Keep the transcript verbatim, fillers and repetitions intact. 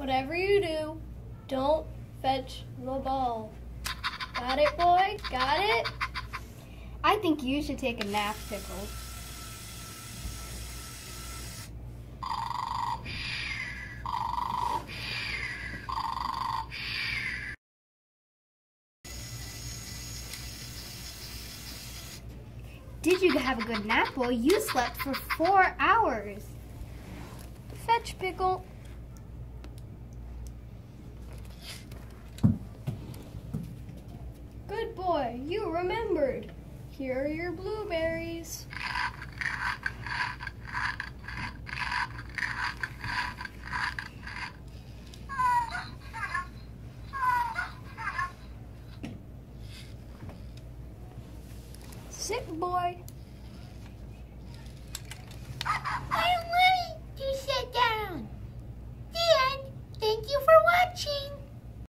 Whatever you do, don't fetch the ball. Got it, boy? Got it? I think you should take a nap, Pickle. Did you have a good nap, boy? You slept for four hours. Fetch, Pickle. Good boy, you remembered. Here are your blueberries. Sit, boy.